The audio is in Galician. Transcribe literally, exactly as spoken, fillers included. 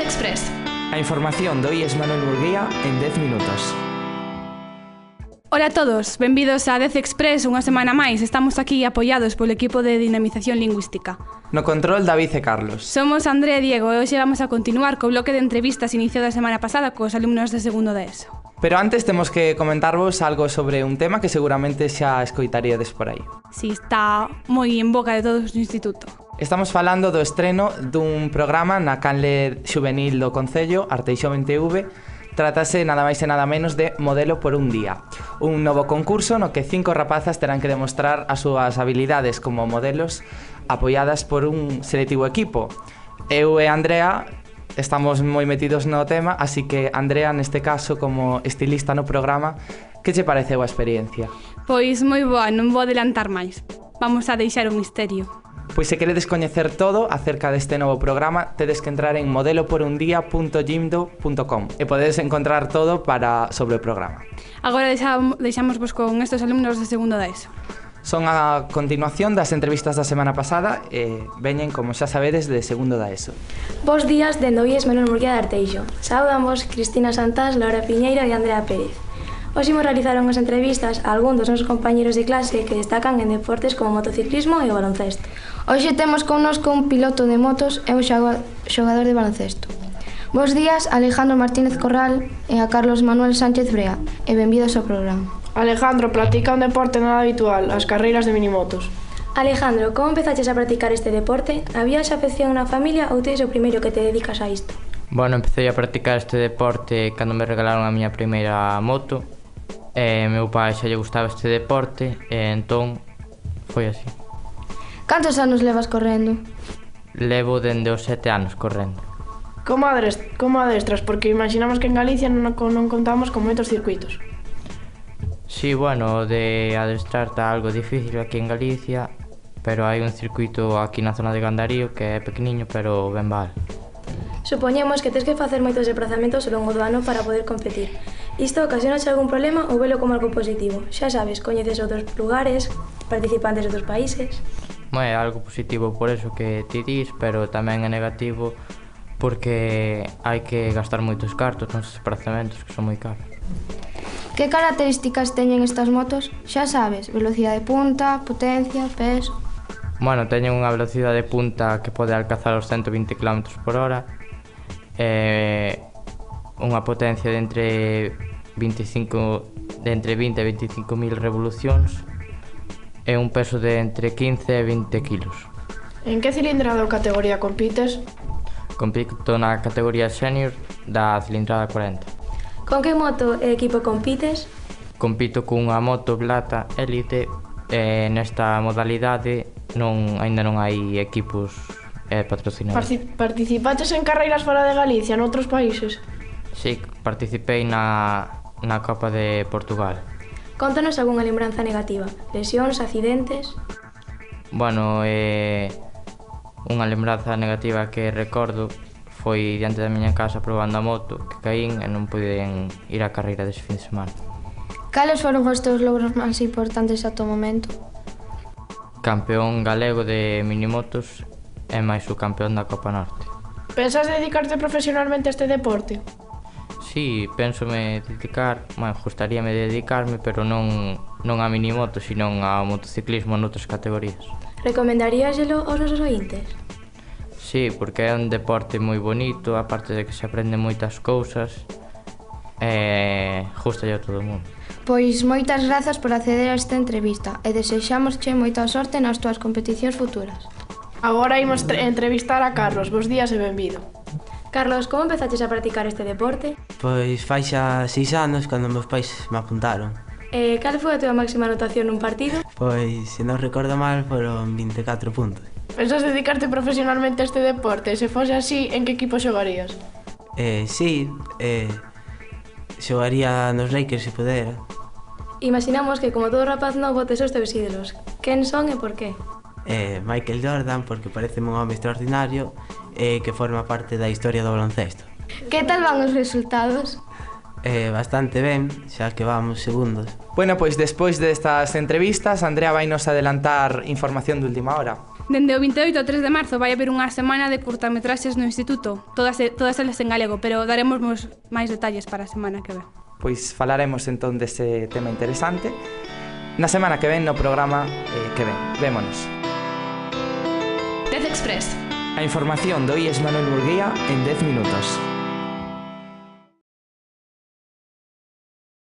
Express. A información do I E S Manuel Murguía en dez minutos. Ola a todos, benvidos a dez Express unha semana máis. Estamos aquí apoiados polo equipo de dinamización lingüística. No control, David e Carlos. Somos Andrea e Diego e hoxe vamos a continuar co bloque de entrevistas iniciado a semana pasada cos alumnos de segundo de ESO. Pero antes temos que comentarvos algo sobre un tema que seguramente xa escoitaríades por aí. Si, está moi en boca de todos no instituto. Estamos falando do estreno dun programa na canle juvenil do Concello, Arteixo vinte V. Trátase nada máis e nada menos de Modelo por un día, un novo concurso no que cinco rapazas terán que demostrar as súas habilidades como modelos apoiadas por un selectivo equipo. Eu e Andrea estamos moi metidos no tema, así que Andrea, neste caso, como estilista no programa, que che pareceu a experiencia? Pois moi boa, non vou adelantar máis. Vamos a deixar un misterio. Pois se queredes coñecer todo acerca deste novo programa, tedes que entrar en modelo por un día punto jimdo punto com e podedes encontrar todo para sobre o programa. Agora deixamos vos con estes alumnos de segundo da ESO. Son a continuación das entrevistas da semana pasada e veñen, como xa sabedes, de segundo da ESO. Bos días dende o I E S Manuel Murguía de Arteixo. Saudamos Cristina Santás, Laura Piñeiro e Andrea Pérez. Hoxe imos realizar unhas entrevistas a algún dos nosos compañeros de clase que destacan en deportes como motociclismo e o baloncesto. Hoxe temos connosco un piloto de motos e un xogador de baloncesto. Bos días, Alejandro Martínez Corral e a Carlos Manuel Sánchez Brea, e benvidos ao programa. Alejandro practica un deporte nada habitual, as carreiras de minimotos. Alejandro, como empezaches a practicar este deporte? Había xa afección na familia ou tes o primeiro que te dedicas a isto? Bueno, empecé a practicar este deporte cando me regalaron a miña primeira moto. E meu pai xa lle gustaba este deporte e entón foi así. Cantos anos levas correndo? Levo dende os sete anos correndo. Como, adres, como adestras? Porque imaginamos que en Galicia non, non contamos con moitos circuitos. Sí, bueno, de adestrar está algo difícil aquí en Galicia, pero hai un circuito aquí na zona de Gandarío que é pequeniño, pero ben vale. Supoñemos que tes que facer moitos desplazamentos ao longo do ano para poder competir. Isto ocasionaxe algún problema ou velo como algo positivo? Xa sabes, coñeces outros lugares, participantes de outros países... É algo positivo por eso que ti dis, pero tamén é negativo porque hai que gastar moitos cartos nos desplazamentos que son moi caros. Que características teñen estas motos? Xa sabes, velocidade punta, potencia, peso... Bueno, teñen unha velocidade punta que pode alcanzar os ciento vinte kilómetros por hora e unha potencia de entre veinticinco de entre vinte e veinticinco mil revolucións e un peso de entre quince e vinte kilos. En que cilindrada ou categoría compites? Compito na categoría senior da cilindrada cuarenta. Con que moto e equipo compites? Compito cunha moto Blata Elite e nesta modalidade non aínda non hai equipos eh, patrocinados. Participaches en carreiras fora de Galicia, noutros países? Sí, participei na, na Copa de Portugal. Contanos algunha lembranza negativa, lesións, accidentes... Bueno, eh, unha lembranza negativa que recordo foi diante da miña casa probando a moto, que caín e non puiden ir á carreira dese fin de semana. Cales foron os teus logros máis importantes ata o momento? Campeón galego de minimotos e máis o campeón da Copa Norte. Pensas dedicarte profesionalmente a este deporte? Sí, pénsome dedicar, bueno, gustaríame dedicarme, pero non, non a minimoto, sino ao motociclismo noutras categorías. Recomendaríaselo aos nosos ointes? Sí, porque é un deporte moi bonito, aparte de que se aprende moitas cousas, e gustalle a todo o mundo. Pois moitas grazas por acceder a esta entrevista e desexámosche moita sorte nas túas competicións futuras. Agora imos entrevistar a Carlos. Bos días e benvido. Carlos, como empezaches a practicar este deporte? Pois fai xa seis anos cando meus pais me apuntaron. E cal foi a túa máxima anotación nun partido? Pois, se non recordo mal, foron vinte e catro puntos. Pensas dedicarte profesionalmente a este deporte? Se fose así, en que equipo xogarías? Eh, sí, eh, xogaría nos Lakers se pudera. Imaginamos que como todo rapaz novo tes os teus ídolos. Quen son e por qué? Eh, Michael Jordan, porque parece un home extraordinario e eh, que forma parte da historia do baloncesto. Que tal van os resultados? Eh, bastante ben, xa que vamos segundos. Bueno, pois despois destas entrevistas, Andrea vai nos adelantar información de última hora. Dende o veintioito ao tres de marzo vai haber unha semana de curtametraxes no instituto, todas, todas elas en galego, pero daremos máis detalles para a semana que ven. Pois falaremos entón dese tema interesante na semana que ven no programa eh, que ven. Vémonos. Dez Express. A información do I E S Manuel Murguía en dez minutos.